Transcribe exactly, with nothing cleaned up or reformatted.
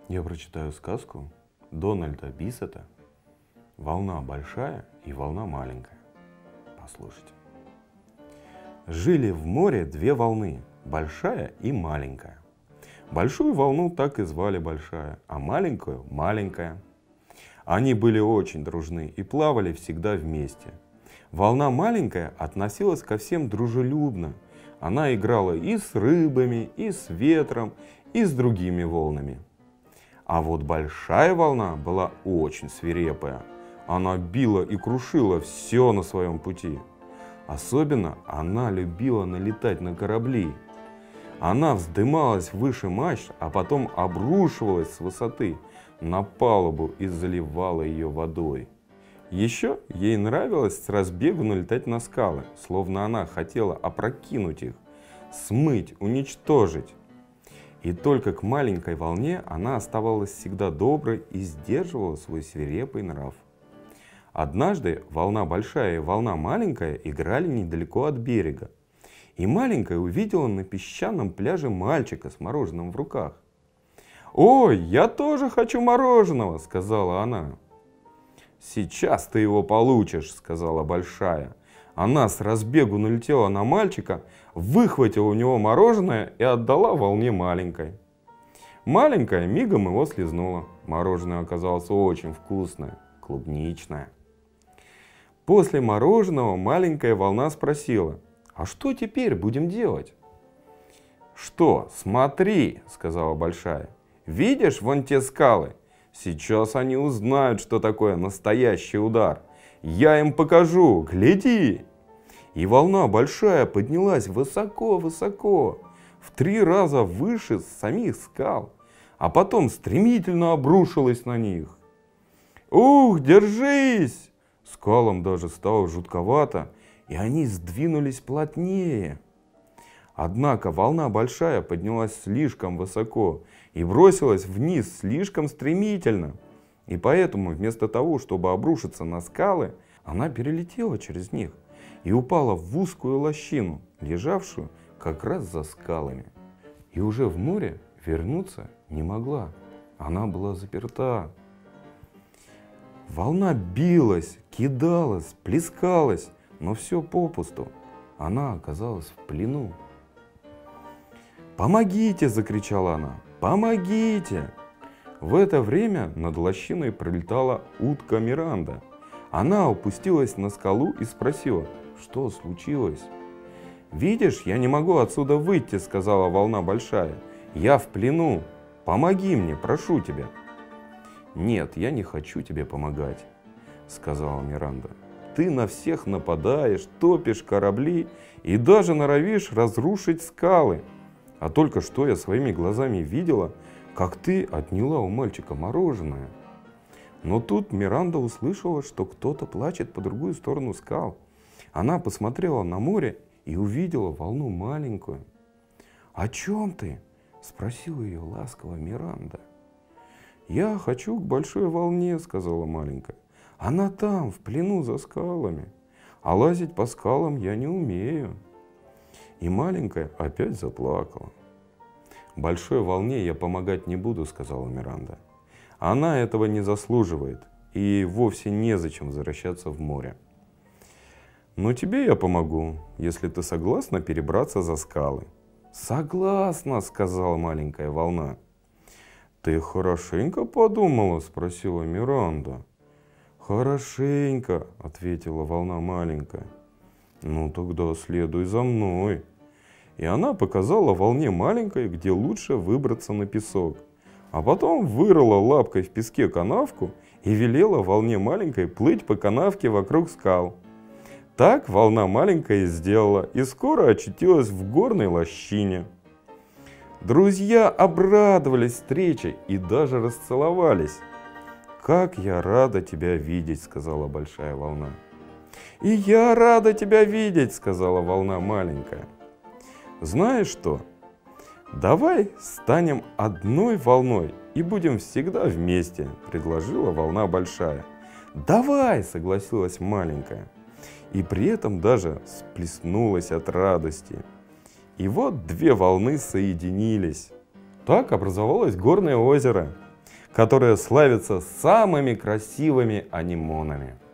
Я прочитаю сказку Дональда Бисета «Волна большая и волна маленькая». Послушайте. Жили в море две волны, большая и маленькая. Большую волну так и звали Большая, а маленькую — Маленькая. Они были очень дружны и плавали всегда вместе. Волна маленькая относилась ко всем дружелюбно. Она играла и с рыбами, и с ветром, и с другими волнами. А вот большая волна была очень свирепая. Она била и крушила все на своем пути. Особенно она любила налетать на корабли. Она вздымалась выше мачт, а потом обрушивалась с высоты на палубу и заливала ее водой. Еще ей нравилось с разбегу налетать на скалы, словно она хотела опрокинуть их, смыть, уничтожить. И только к маленькой волне она оставалась всегда доброй и сдерживала свой свирепый нрав. Однажды волна большая и волна маленькая играли недалеко от берега. И маленькая увидела на песчаном пляже мальчика с мороженым в руках. «Ой, я тоже хочу мороженого!» — сказала она. «Сейчас ты его получишь!» — сказала большая. Она с разбегу налетела на мальчика, выхватила у него мороженое и отдала волне маленькой. Маленькая мигом его слезнула. Мороженое оказалось очень вкусное, клубничное. После мороженого маленькая волна спросила: «А что теперь будем делать?» «Что, смотри!» — сказала большая. «Видишь вон те скалы? Сейчас они узнают, что такое настоящий удар. Я им покажу, гляди!» И волна большая поднялась высоко-высоко, в три раза выше самих скал, а потом стремительно обрушилась на них. «Ух, держись!» Скалам даже стало жутковато, и они сдвинулись плотнее. Однако волна большая поднялась слишком высоко и бросилась вниз слишком стремительно. И поэтому вместо того, чтобы обрушиться на скалы, она перелетела через них и упала в узкую лощину, лежавшую как раз за скалами. И уже в море вернуться не могла. Она была заперта. Волна билась, кидалась, плескалась, но все попусту. Она оказалась в плену. «Помогите!» — закричала она. «Помогите!» В это время над лощиной пролетала утка Миранда. Она опустилась на скалу и спросила: «Что случилось?» «Видишь, я не могу отсюда выйти», — сказала волна большая. «Я в плену. Помоги мне, прошу тебя». «Нет, я не хочу тебе помогать», — сказала Миранда. «Ты на всех нападаешь, топишь корабли и даже норовишь разрушить скалы. А только что я своими глазами видела, как ты отняла у мальчика мороженое». Но тут Миранда услышала, что кто-то плачет по другую сторону скал. Она посмотрела на море и увидела волну маленькую. «О чем ты?» — спросила ее ласково Миранда. «Я хочу к большой волне», — сказала маленькая. «Она там, в плену за скалами, а лазить по скалам я не умею». И маленькая опять заплакала. «Большой волне я помогать не буду», — сказала Миранда. «Она этого не заслуживает, и ей вовсе незачем возвращаться в море. Но тебе я помогу, если ты согласна перебраться за скалы». «Согласна», — сказала маленькая волна. «Ты хорошенько подумала?» — спросила Миранда. «Хорошенько», — ответила волна маленькая. «Ну тогда следуй за мной». И она показала волне маленькой, где лучше выбраться на песок. А потом вырыла лапкой в песке канавку и велела волне маленькой плыть по канавке вокруг скал. Так волна маленькая и сделала, и скоро очутилась в горной лощине. Друзья обрадовались встрече и даже расцеловались. «Как я рада тебя видеть!» — сказала большая волна. «И я рада тебя видеть!» — сказала волна маленькая. «Знаешь что? Давай станем одной волной и будем всегда вместе», — предложила волна большая. «Давай!» — согласилась маленькая. И при этом даже сплеснулась от радости. И вот две волны соединились. Так образовалось горное озеро. которая славится самыми красивыми анимонами.